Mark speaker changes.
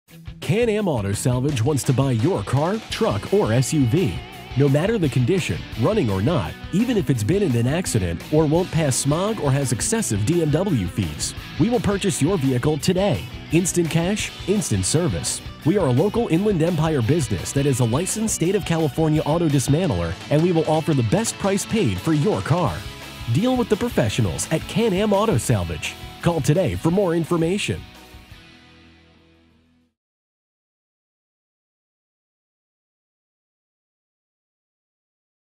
Speaker 1: Can-Am Auto Salvage wants to buy your car, truck, or SUV. No matter the condition, running or not, even if it's been in an accident or won't pass smog or has excessive DMW fees, we will purchase your vehicle today. Instant cash, instant service. We are a local Inland Empire business that is a licensed State of California auto dismantler, and we will offer the best price paid for your car. Deal with the professionals at Can-Am Auto Salvage. Call today for more information.